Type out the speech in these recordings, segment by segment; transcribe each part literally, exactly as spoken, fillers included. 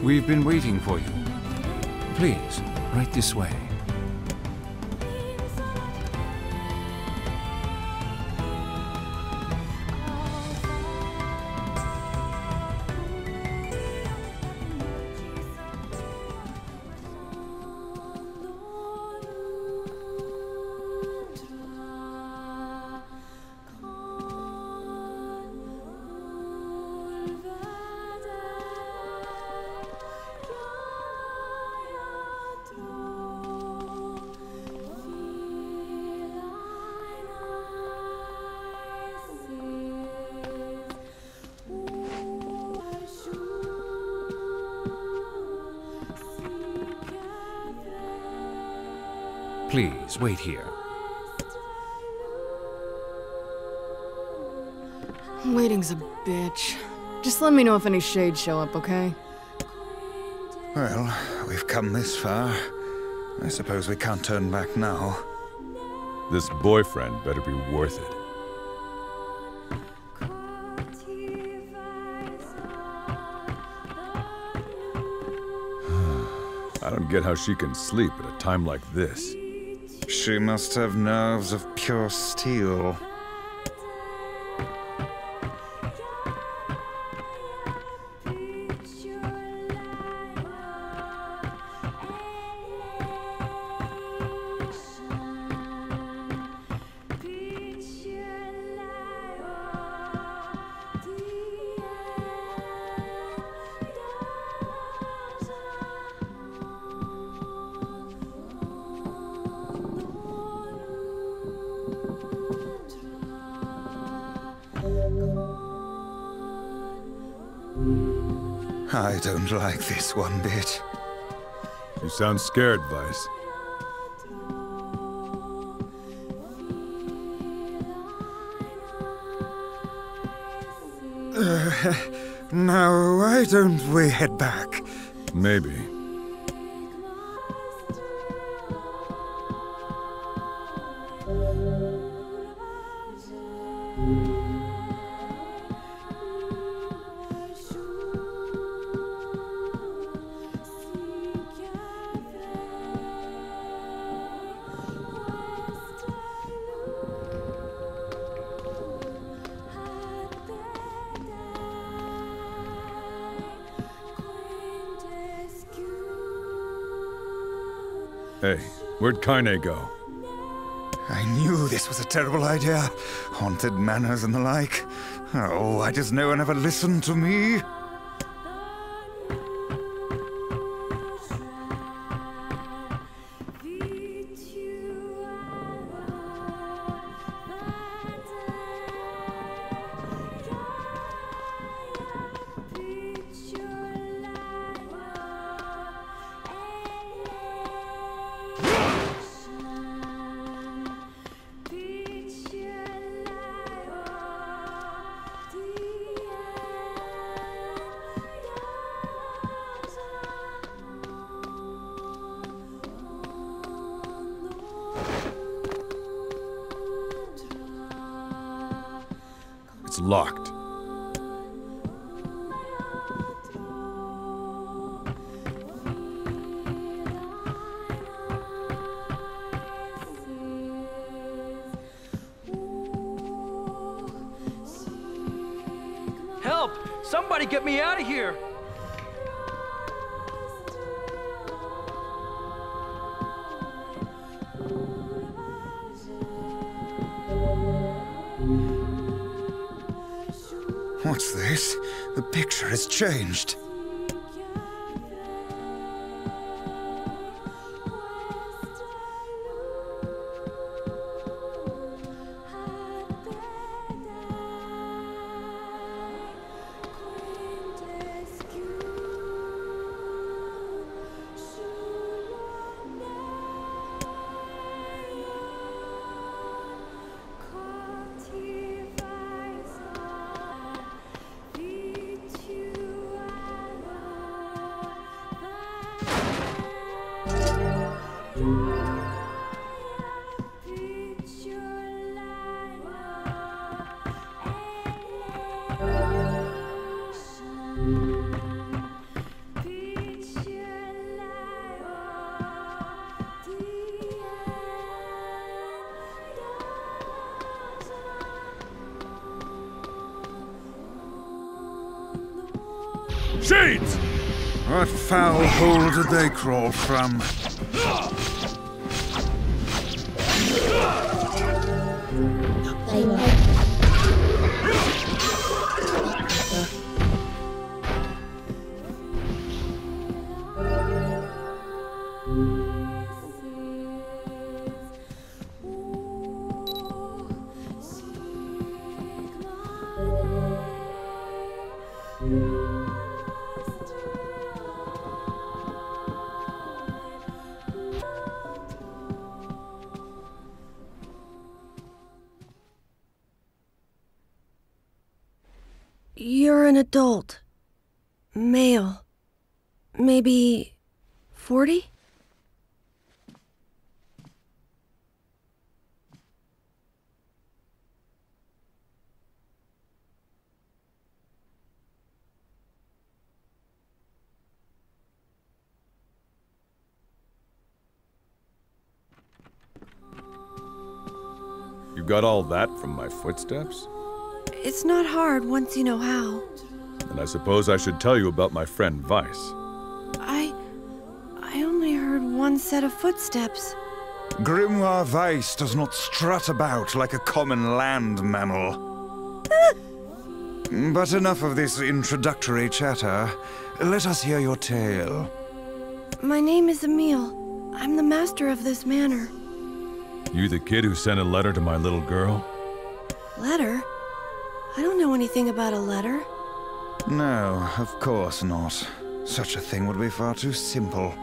We've been waiting for you. Please, right this way. Please, wait here. Waiting's a bitch. Just let me know if any shades show up, okay? Well, we've come this far. I suppose we can't turn back now. This boyfriend better be worth it. I don't get how she can sleep at a time like this. She must have nerves of pure steel. I don't like this one bit. You sound scared, Weiss. Uh, now, why don't we head back? Maybe. Hey, where'd Kaine go? I knew this was a terrible idea. Haunted manors and the like. Oh, why does no one ever listen to me? It's locked. Help! Somebody get me out of here! What's this? The picture has changed. Shades! What foul hole did they crawl from? You're an adult. Male. Maybe forty? You got all that from my footsteps? It's not hard once you know how. And I suppose I should tell you about my friend Vice. I... I only heard one set of footsteps. Grimoire Weiss does not strut about like a common land mammal. But enough of this introductory chatter. Let us hear your tale. My name is Emile. I'm the master of this manor. You the kid who sent a letter to my little girl? Letter? I don't know anything about a letter. No, of course not. Such a thing would be far too simple.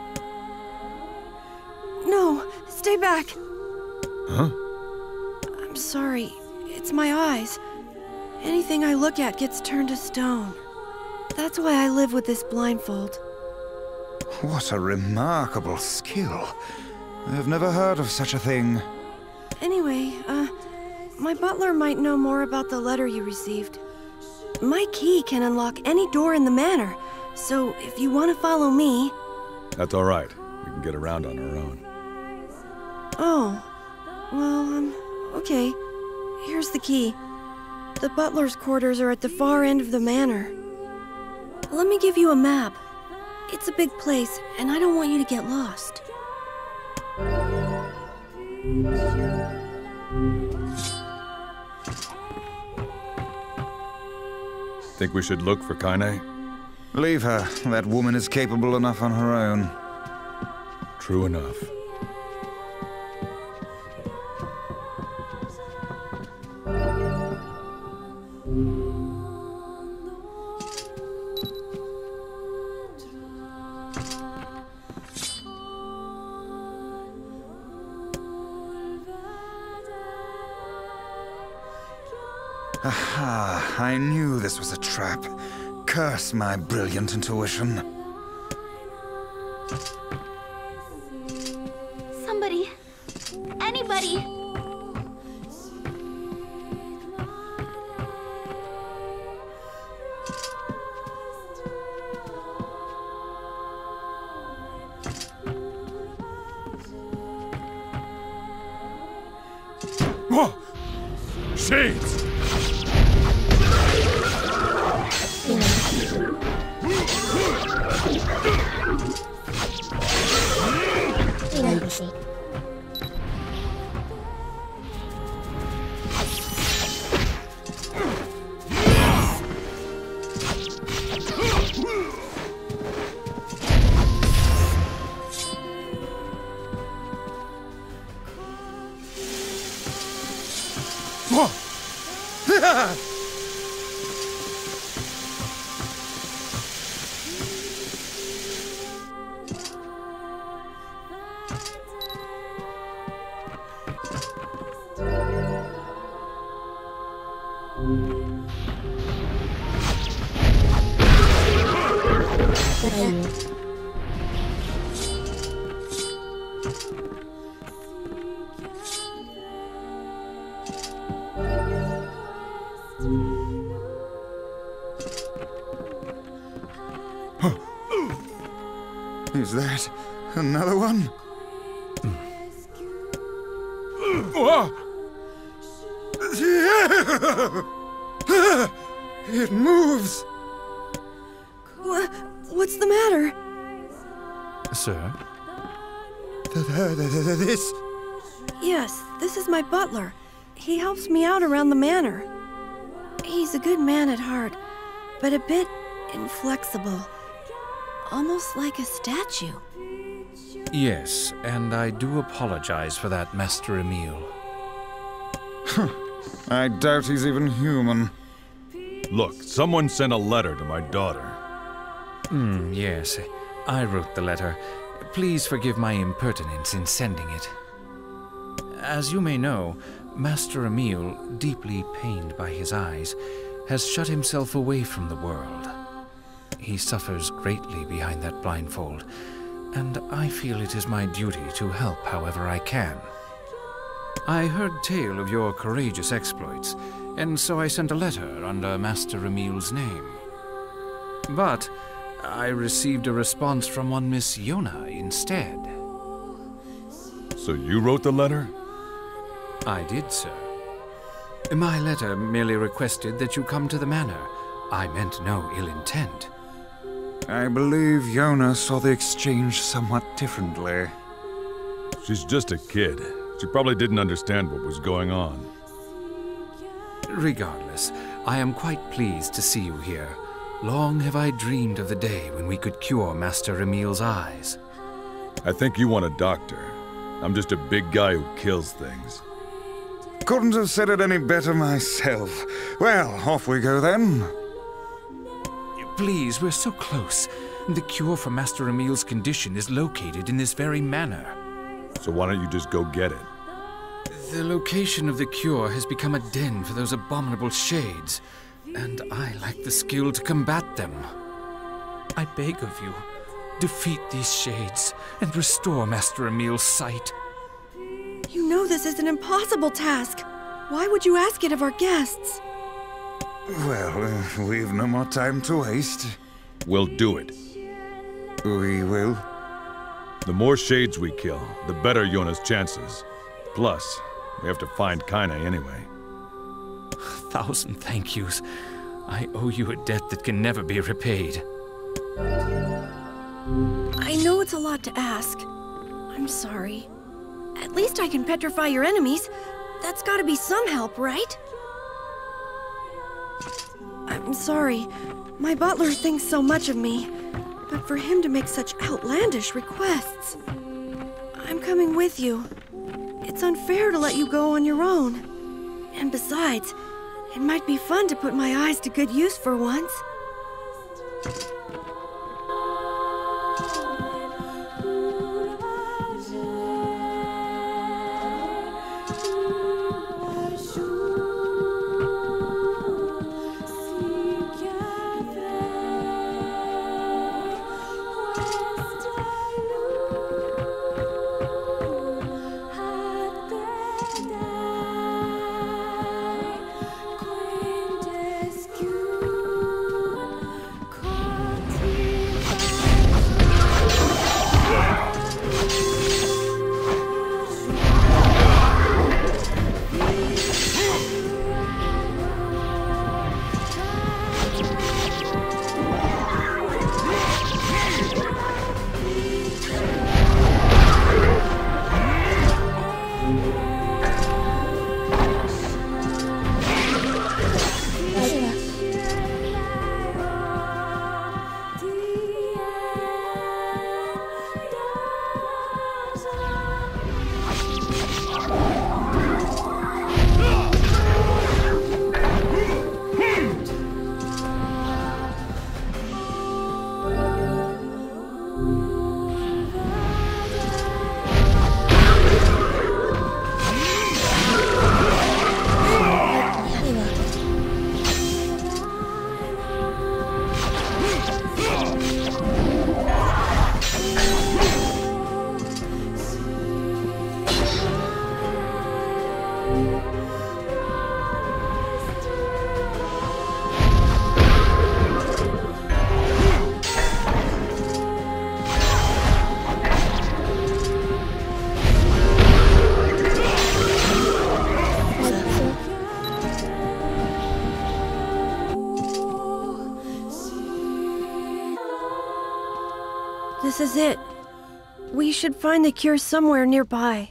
No, stay back. Huh? I'm sorry. It's my eyes. Anything I look at gets turned to stone. That's why I live with this blindfold. What a remarkable skill. I've never heard of such a thing. Anyway, uh, my butler might know more about the letter you received. My key can unlock any door in the manor, so if you want to follow me... That's all right. We can get around on our own. Oh, well, um, okay. Here's the key. The butler's quarters are at the far end of the manor. Let me give you a map. It's a big place, and I don't want you to get lost. Think we should look for Kaine? Leave her. That woman is capable enough on her own. True enough. Aha, I knew this was a trap. Curse my brilliant intuition. Somebody. Anybody. Whoa! Shades! Is that another one? It moves! Wha what's the matter? Sir? This... Yes, this is my butler. He helps me out around the manor. He's a good man at heart, but a bit inflexible. Almost like a statue. Yes, and I do apologize for that, Master Emil. I doubt he's even human. Look, someone sent a letter to my daughter. Hmm, yes. I wrote the letter. Please forgive my impertinence in sending it. As you may know, Master Emil, deeply pained by his eyes, has shut himself away from the world. He suffers greatly behind that blindfold, and I feel it is my duty to help however I can. I heard tale of your courageous exploits, and so I sent a letter under Master Emil's name. But I received a response from one Miss Yona instead. So you wrote the letter? I did, sir. My letter merely requested that you come to the manor. I meant no ill intent. I believe Yona saw the exchange somewhat differently. She's just a kid. She probably didn't understand what was going on. Regardless, I am quite pleased to see you here. Long have I dreamed of the day when we could cure Master Emil's eyes. I think you want a doctor. I'm just a big guy who kills things. Couldn't have said it any better myself. Well, off we go then. Please, we're so close. The cure for Master Emil's condition is located in this very manor. So why don't you just go get it? The location of the cure has become a den for those abominable shades, and I lack the skill to combat them. I beg of you, defeat these shades and restore Master Emil's sight. You know this is an impossible task. Why would you ask it of our guests? Well, uh, we've no more time to waste. We'll do it. We will. The more shades we kill, the better Yona's chances. Plus, we have to find Kaine anyway. Thousand thank yous. I owe you a debt that can never be repaid. I know it's a lot to ask. I'm sorry. At least I can petrify your enemies. That's gotta be some help, right? I'm sorry. My butler thinks so much of me. But for him to make such outlandish requests... I'm coming with you. It's unfair to let you go on your own. And besides, it might be fun to put my eyes to good use for once. is it. We should find the cure somewhere nearby.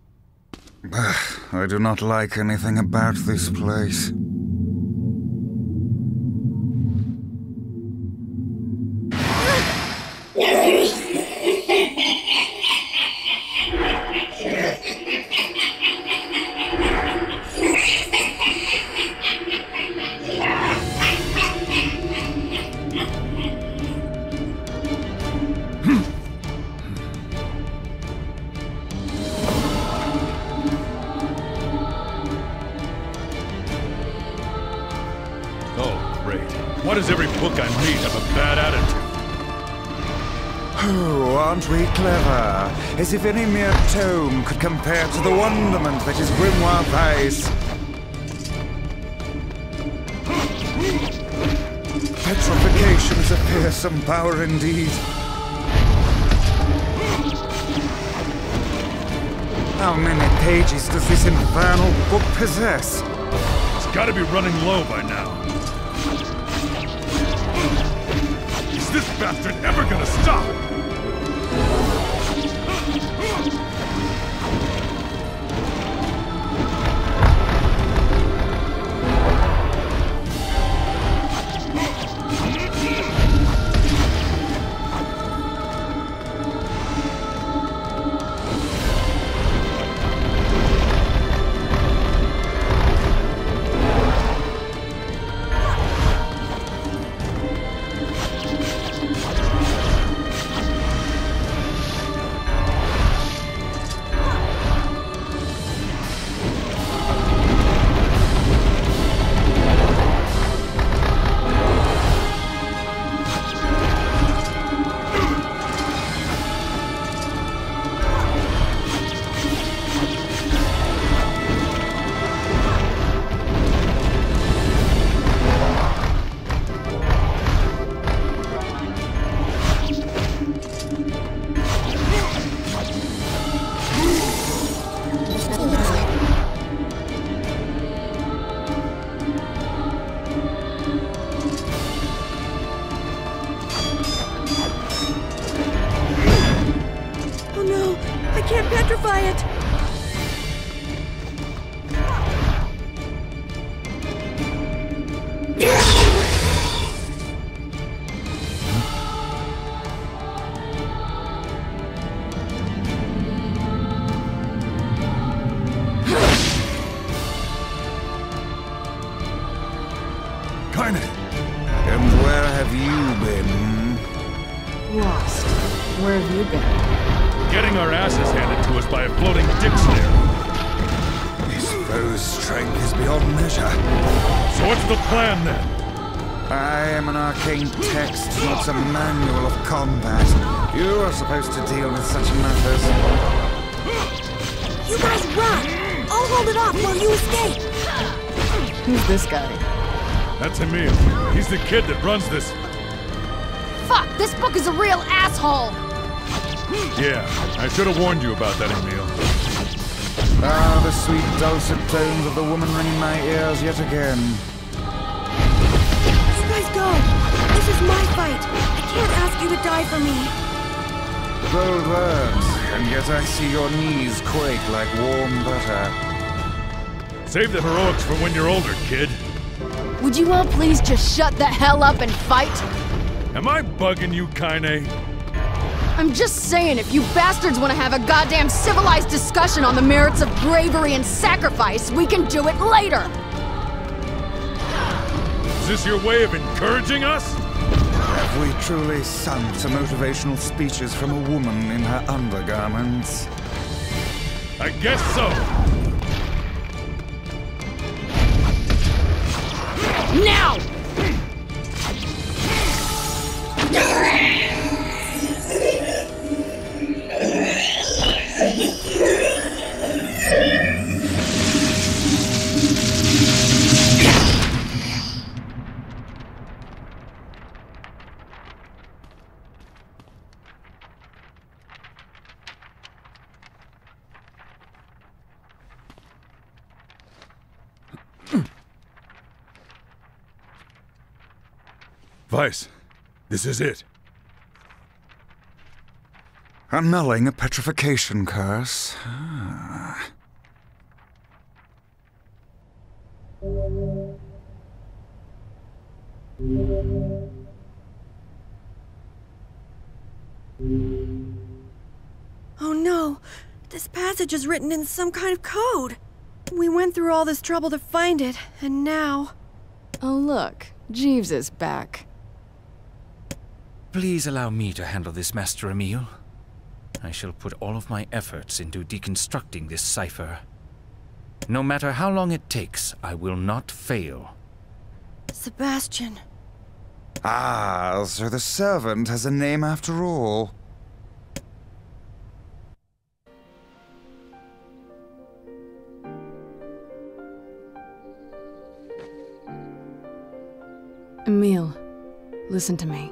I do not like anything about this place. Why does every book I read have a bad attitude? Oh, aren't we clever? As if any mere tome could compare to the wonderment that is Grimoire Weiss. Petrification is a fearsome power indeed. How many pages does this infernal book possess? It's gotta be running low by now. Is this bastard ever gonna stop? Petrify it! Kaine! And where have you been? Lost. Where have you been? Getting our asses handed to us by a floating dick snare. This foe's strength is beyond measure. So what's the plan then? I am an arcane text, not a manual of combat. You are supposed to deal with such matters. You guys run! I'll hold it off while you escape! Who's this guy? That's Emil. He's the kid that runs this. Fuck! This book is a real asshole! Yeah, I should have warned you about that, Emil. Ah, the sweet dulcet tones of the woman ring in my ears yet again. You guys go! This is my fight! I can't ask you to die for me! Bold words, and yet I see your knees quake like warm butter. Save the heroics for when you're older, kid. Would you all please just shut the hell up and fight? Am I bugging you, Kaine? I'm just saying, if you bastards want to have a goddamn civilized discussion on the merits of bravery and sacrifice, we can do it later! Is this your way of encouraging us? Have we truly sung to motivational speeches from a woman in her undergarments? I guess so. Now! Weiss, this is it. Annulling a petrification curse. Ah. Oh no! This passage is written in some kind of code! We went through all this trouble to find it, and now... Oh look, Jeeves is back. Please allow me to handle this, Master Emil. I shall put all of my efforts into deconstructing this cipher. No matter how long it takes, I will not fail. Sebastian. Ah, so the servant has a name after all. Emil, listen to me.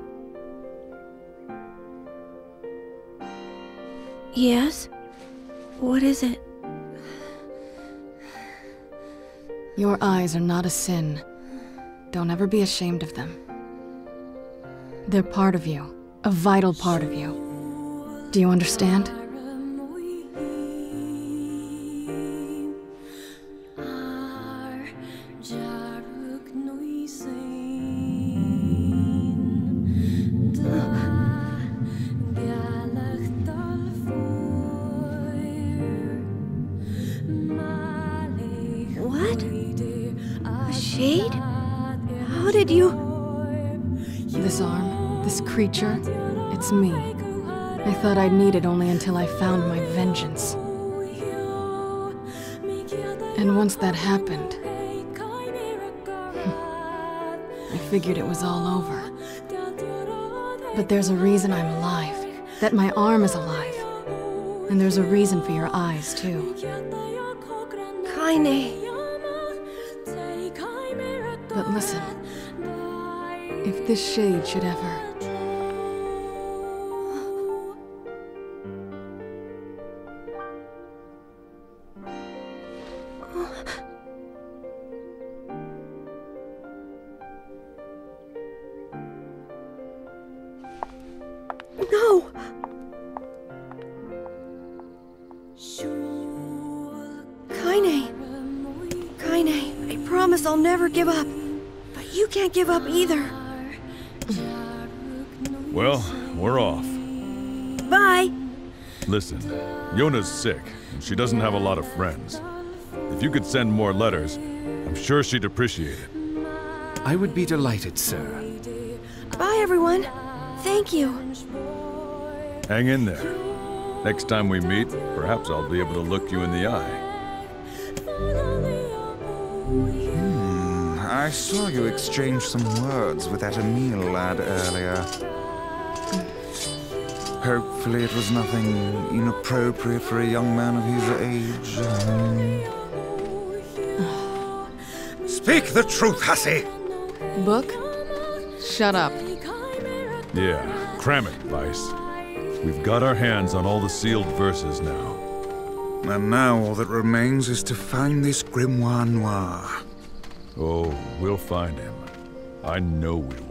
Yes? What is it? Your eyes are not a sin. Don't ever be ashamed of them. They're part of you, a vital part of you. Do you understand? What? A shade? How did you... This arm, this creature, it's me. I thought I'd need it only until I found my vengeance. And once that happened, I figured it was all over. But there's a reason I'm alive, that my arm is alive. And there's a reason for your eyes, too. Kaine. But listen, if this shade should ever... No! Kaine. Kaine, I promise I'll never give up. But you can't give up either. Well, we're off. Bye! Listen, Yona's sick, and she doesn't have a lot of friends. If you could send more letters, I'm sure she'd appreciate it. I would be delighted, sir. Bye, everyone. Thank you. Hang in there. Next time we meet, perhaps I'll be able to look you in the eye. Hmm, I saw you exchange some words with that Emil lad earlier. Hopefully it was nothing inappropriate for a young man of his age. Um... Speak the truth, Hussy! Book? Shut up. Yeah, cram it, Vice. We've got our hands on all the sealed verses now. And now all that remains is to find this Grimoire Noir. Oh, we'll find him. I know we will.